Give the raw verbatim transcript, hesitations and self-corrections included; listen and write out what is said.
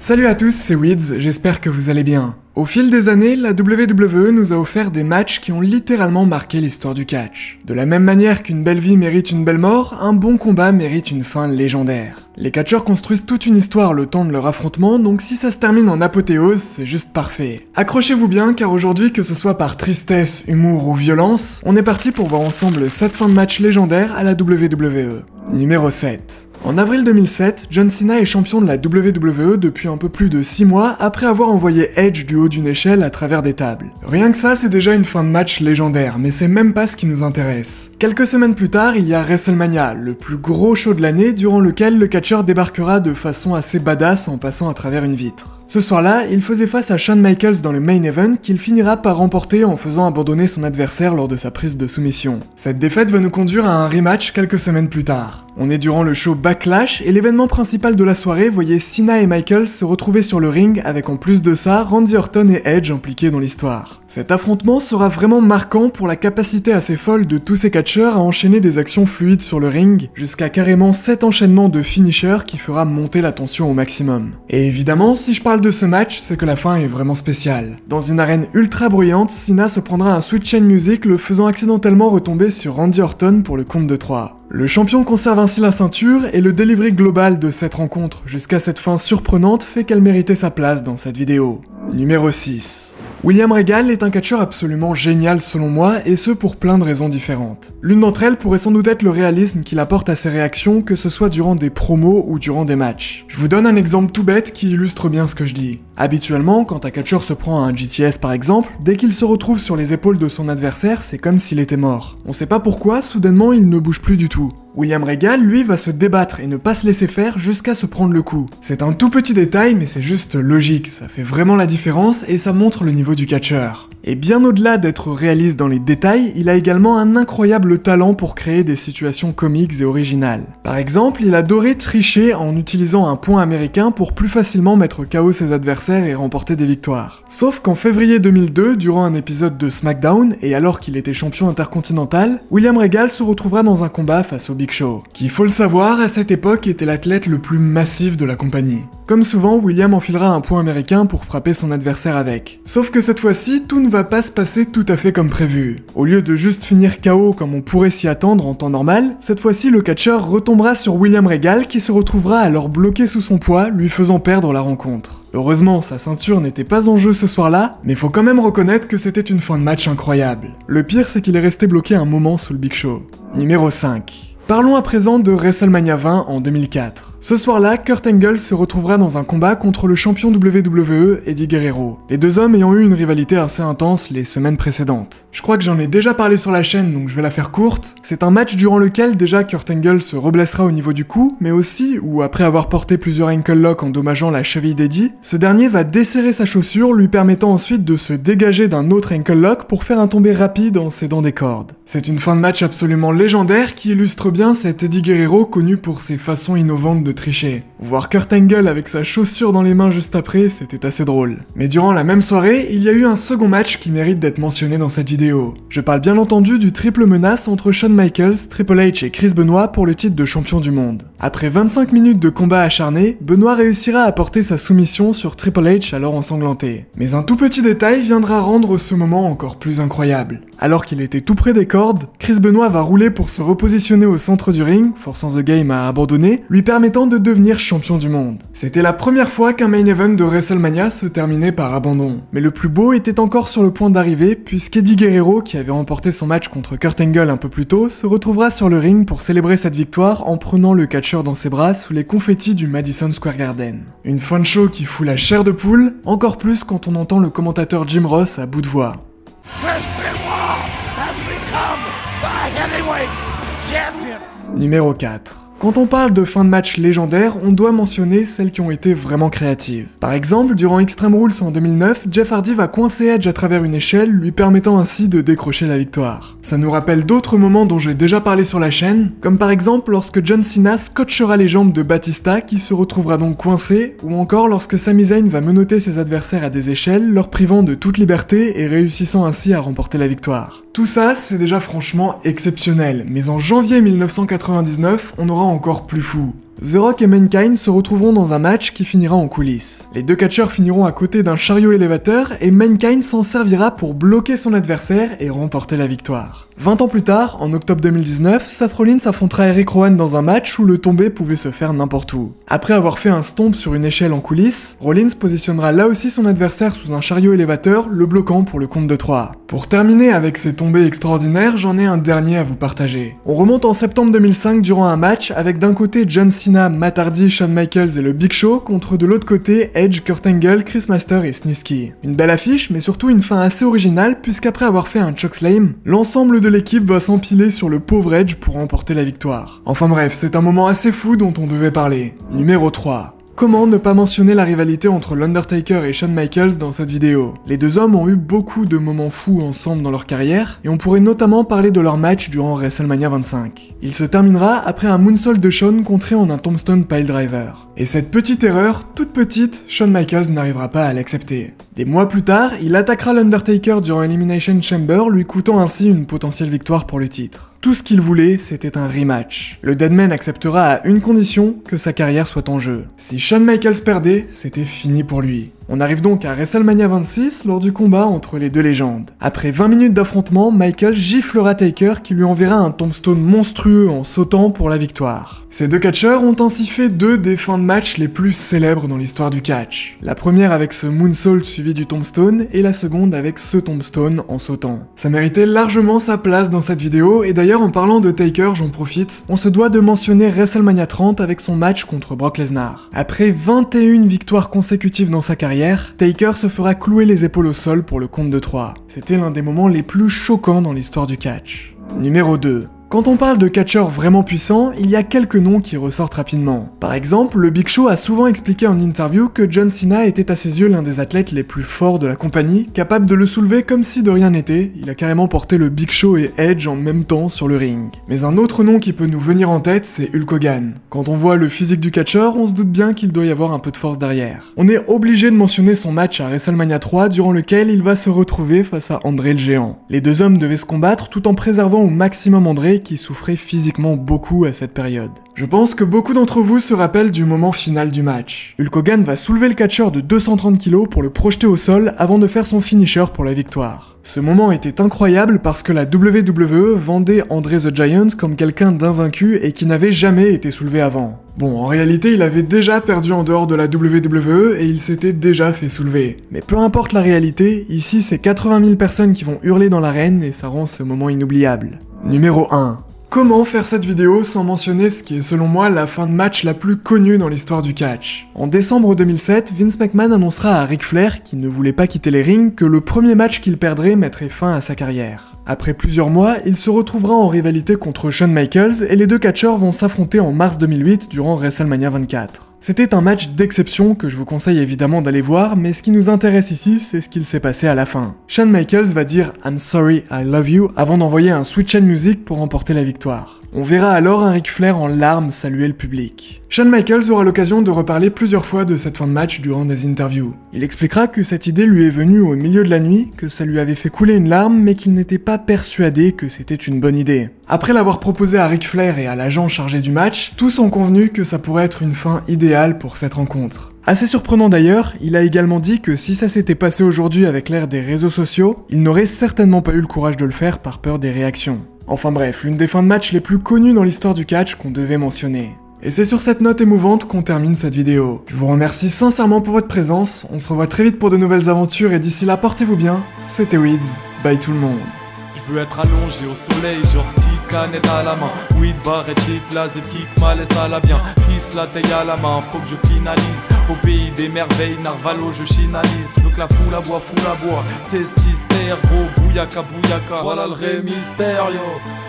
Salut à tous, c'est Wids, j'espère que vous allez bien. Au fil des années, la W W E nous a offert des matchs qui ont littéralement marqué l'histoire du catch. De la même manière qu'une belle vie mérite une belle mort, un bon combat mérite une fin légendaire. Les catcheurs construisent toute une histoire le temps de leur affrontement, donc si ça se termine en apothéose, c'est juste parfait. Accrochez-vous bien, car aujourd'hui, que ce soit par tristesse, humour ou violence, on est parti pour voir ensemble sept fins de match légendaires à la W W E. Numéro sept. En avril deux mille sept, John Cena est champion de la W W E depuis un peu plus de six mois après avoir envoyé Edge du haut d'une échelle à travers des tables. Rien que ça, c'est déjà une fin de match légendaire, mais c'est même pas ce qui nous intéresse. Quelques semaines plus tard, il y a WrestleMania, le plus gros show de l'année durant lequel le catcheur débarquera de façon assez badass en passant à travers une vitre. Ce soir-là, il faisait face à Shawn Michaels dans le main event qu'il finira par remporter en faisant abandonner son adversaire lors de sa prise de soumission. Cette défaite va nous conduire à un rematch quelques semaines plus tard. On est durant le show Backlash et l'événement principal de la soirée voyait Cena et Michaels se retrouver sur le ring avec en plus de ça Randy Orton et Edge impliqués dans l'histoire. Cet affrontement sera vraiment marquant pour la capacité assez folle de tous ces catcheurs à enchaîner des actions fluides sur le ring, jusqu'à carrément sept enchaînements de finishers qui fera monter la tension au maximum. Et évidemment, si je parle de ce match, c'est que la fin est vraiment spéciale. Dans une arène ultra bruyante, Cena se prendra un switch chain music le faisant accidentellement retomber sur Randy Orton pour le compte de trois. Le champion conserve ainsi la ceinture et le delivery global de cette rencontre jusqu'à cette fin surprenante fait qu'elle méritait sa place dans cette vidéo. Numéro six. William Regal est un catcheur absolument génial selon moi, et ce pour plein de raisons différentes. L'une d'entre elles pourrait sans doute être le réalisme qu'il apporte à ses réactions, que ce soit durant des promos ou durant des matchs. Je vous donne un exemple tout bête qui illustre bien ce que je dis. Habituellement, quand un catcheur se prend un G T S par exemple, dès qu'il se retrouve sur les épaules de son adversaire, c'est comme s'il était mort. On sait pas pourquoi, soudainement il ne bouge plus du tout. William Regal, lui, va se débattre et ne pas se laisser faire jusqu'à se prendre le coup. C'est un tout petit détail, mais c'est juste logique, ça fait vraiment la différence et ça montre le niveau du catcheur. Et bien au-delà d'être réaliste dans les détails, il a également un incroyable talent pour créer des situations comiques et originales. Par exemple, il adorait tricher en utilisant un point américain pour plus facilement mettre K O ses adversaires et remporter des victoires. Sauf qu'en février deux mille deux, durant un épisode de SmackDown, et alors qu'il était champion intercontinental, William Regal se retrouvera dans un combat face au Big Show, qui, faut le savoir, à cette époque était l'athlète le plus massif de la compagnie. Comme souvent, William enfilera un point américain pour frapper son adversaire avec. Sauf que cette fois-ci, tout ne va pas se passer tout à fait comme prévu. Au lieu de juste finir K O comme on pourrait s'y attendre en temps normal, cette fois-ci le catcheur retombera sur William Regal qui se retrouvera alors bloqué sous son poids, lui faisant perdre la rencontre. Heureusement, sa ceinture n'était pas en jeu ce soir-là, mais faut quand même reconnaître que c'était une fin de match incroyable. Le pire, c'est qu'il est resté bloqué un moment sous le Big Show. Numéro cinq. Parlons à présent de WrestleMania vingt en deux mille quatre. Ce soir-là, Kurt Angle se retrouvera dans un combat contre le champion W W E, Eddie Guerrero, les deux hommes ayant eu une rivalité assez intense les semaines précédentes. Je crois que j'en ai déjà parlé sur la chaîne, donc je vais la faire courte. C'est un match durant lequel déjà Kurt Angle se reblessera au niveau du cou, mais aussi, ou après avoir porté plusieurs ankle locks endommageant la cheville d'Eddie, ce dernier va desserrer sa chaussure, lui permettant ensuite de se dégager d'un autre ankle lock pour faire un tombé rapide en s'aidant des cordes. C'est une fin de match absolument légendaire qui illustre bien cet Eddie Guerrero connu pour ses façons innovantes de tricher. Voir Kurt Angle avec sa chaussure dans les mains juste après, c'était assez drôle. Mais durant la même soirée, il y a eu un second match qui mérite d'être mentionné dans cette vidéo. Je parle bien entendu du triple menace entre Shawn Michaels, Triple H et Chris Benoit pour le titre de champion du monde. Après vingt-cinq minutes de combat acharné, Benoit réussira à porter sa soumission sur Triple H alors ensanglanté. Mais un tout petit détail viendra rendre ce moment encore plus incroyable. Alors qu'il était tout près des cordes, Chris Benoit va rouler pour se repositionner au centre du ring, forçant The Game à abandonner, lui permettant de devenir champion du monde. C'était la première fois qu'un main event de WrestleMania se terminait par abandon. Mais le plus beau était encore sur le point d'arriver, puisqu'Eddie Guerrero, qui avait remporté son match contre Kurt Angle un peu plus tôt, se retrouvera sur le ring pour célébrer cette victoire en prenant le catcheur dans ses bras sous les confettis du Madison Square Garden. Une fin de show qui fout la chair de poule, encore plus quand on entend le commentateur Jim Ross à bout de voix. Numéro quatre. Quand on parle de fin de match légendaire, on doit mentionner celles qui ont été vraiment créatives. Par exemple, durant Extreme Rules en deux mille neuf, Jeff Hardy va coincer Edge à travers une échelle, lui permettant ainsi de décrocher la victoire. Ça nous rappelle d'autres moments dont j'ai déjà parlé sur la chaîne, comme par exemple lorsque John Cena scotchera les jambes de Batista qui se retrouvera donc coincé, ou encore lorsque Sami Zayn va menotter ses adversaires à des échelles, leur privant de toute liberté et réussissant ainsi à remporter la victoire. Tout ça, c'est déjà franchement exceptionnel, mais en janvier mille neuf cent quatre-vingt-dix-neuf, on aura encore plus fou. The Rock et Mankind se retrouveront dans un match qui finira en coulisses. Les deux catcheurs finiront à côté d'un chariot élévateur et Mankind s'en servira pour bloquer son adversaire et remporter la victoire. vingt ans plus tard, en octobre deux mille dix-neuf, Seth Rollins affrontera Eric Rowan dans un match où le tombé pouvait se faire n'importe où. Après avoir fait un stomp sur une échelle en coulisses, Rollins positionnera là aussi son adversaire sous un chariot élévateur, le bloquant pour le compte de trois. Pour terminer avec ces tombées extraordinaires, j'en ai un dernier à vous partager. On remonte en septembre deux mille cinq durant un match avec d'un côté John Cena, Matt Hardy, Shawn Michaels et le Big Show, contre de l'autre côté Edge, Kurt Angle, Chris Masters et Snitsky. Une belle affiche, mais surtout une fin assez originale puisqu'après avoir fait un chokeslam, l'ensemble de l'équipe va s'empiler sur le pauvre Edge pour remporter la victoire. Enfin bref, c'est un moment assez fou dont on devait parler. Numéro trois. Comment ne pas mentionner la rivalité entre l'Undertaker et Shawn Michaels dans cette vidéo? Les deux hommes ont eu beaucoup de moments fous ensemble dans leur carrière, et on pourrait notamment parler de leur match durant WrestleMania vingt-cinq. Il se terminera après un moonsault de Shawn contré en un tombstone piledriver. Et cette petite erreur, toute petite, Shawn Michaels n'arrivera pas à l'accepter. Des mois plus tard, il attaquera l'Undertaker durant Elimination Chamber, lui coûtant ainsi une potentielle victoire pour le titre. Tout ce qu'il voulait, c'était un rematch. Le Deadman acceptera à une condition, que sa carrière soit en jeu. Si Shawn Michaels perdait, c'était fini pour lui. On arrive donc à WrestleMania vingt-six lors du combat entre les deux légendes. Après vingt minutes d'affrontement, Michaels giflera Taker qui lui enverra un tombstone monstrueux en sautant pour la victoire. Ces deux catcheurs ont ainsi fait deux des fins de match les plus célèbres dans l'histoire du catch. La première avec ce moonsault suivi du tombstone et la seconde avec ce tombstone en sautant. Ça méritait largement sa place dans cette vidéo et d'ailleurs en parlant de Taker, j'en profite, on se doit de mentionner WrestleMania trente avec son match contre Brock Lesnar. Après vingt et une victoires consécutives dans sa carrière, Taker se fera clouer les épaules au sol pour le compte de trois. C'était l'un des moments les plus choquants dans l'histoire du catch. Numéro deux. Quand on parle de catcheurs vraiment puissants, il y a quelques noms qui ressortent rapidement. Par exemple, le Big Show a souvent expliqué en interview que John Cena était à ses yeux l'un des athlètes les plus forts de la compagnie, capable de le soulever comme si de rien n'était. Il a carrément porté le Big Show et Edge en même temps sur le ring. Mais un autre nom qui peut nous venir en tête, c'est Hulk Hogan. Quand on voit le physique du catcheur, on se doute bien qu'il doit y avoir un peu de force derrière. On est obligé de mentionner son match à WrestleMania trois, durant lequel il va se retrouver face à André le Géant. Les deux hommes devaient se combattre tout en préservant au maximum André, qui souffrait physiquement beaucoup à cette période. Je pense que beaucoup d'entre vous se rappellent du moment final du match. Hulk Hogan va soulever le catcheur de deux cent trente kilos pour le projeter au sol avant de faire son finisher pour la victoire. Ce moment était incroyable parce que la W W E vendait André the Giant comme quelqu'un d'invaincu et qui n'avait jamais été soulevé avant. Bon, en réalité, il avait déjà perdu en dehors de la W W E et il s'était déjà fait soulever. Mais peu importe la réalité, ici c'est quatre-vingt mille personnes qui vont hurler dans l'arène et ça rend ce moment inoubliable. Numéro un. Comment faire cette vidéo sans mentionner ce qui est selon moi la fin de match la plus connue dans l'histoire du catch? En décembre deux mille sept, Vince McMahon annoncera à Ric Flair, qui ne voulait pas quitter les rings, que le premier match qu'il perdrait mettrait fin à sa carrière. Après plusieurs mois, il se retrouvera en rivalité contre Shawn Michaels et les deux catcheurs vont s'affronter en mars deux mille huit durant WrestleMania vingt-quatre. C'était un match d'exception que je vous conseille évidemment d'aller voir, mais ce qui nous intéresse ici, c'est ce qu'il s'est passé à la fin. Shawn Michaels va dire « I'm sorry, I love you » avant d'envoyer un switch and music pour remporter la victoire. On verra alors un Ric Flair en larmes saluer le public. Shawn Michaels aura l'occasion de reparler plusieurs fois de cette fin de match durant des interviews. Il expliquera que cette idée lui est venue au milieu de la nuit, que ça lui avait fait couler une larme, mais qu'il n'était pas persuadé que c'était une bonne idée. Après l'avoir proposé à Ric Flair et à l'agent chargé du match, tous ont convenu que ça pourrait être une fin idéale pour cette rencontre. Assez surprenant d'ailleurs, il a également dit que si ça s'était passé aujourd'hui avec l'ère des réseaux sociaux, il n'aurait certainement pas eu le courage de le faire par peur des réactions. Enfin bref, l'une des fins de match les plus connues dans l'histoire du catch qu'on devait mentionner. Et c'est sur cette note émouvante qu'on termine cette vidéo. Je vous remercie sincèrement pour votre présence, on se revoit très vite pour de nouvelles aventures et d'ici là portez-vous bien, c'était Weeds, bye tout le monde. Je veux être allongé au soleil, genre petite canette à la main. Weed, barre et cheat, la Z kick, mal et ça la bien. Kiss la taille à la main, faut que je finalise. Au pays des merveilles, Narvalo, je chinalise. Je veux que la foule à bois, foule à bois. C'est stystère, gros bouyaka, bouyaka. Voilà le ré mystère, yo.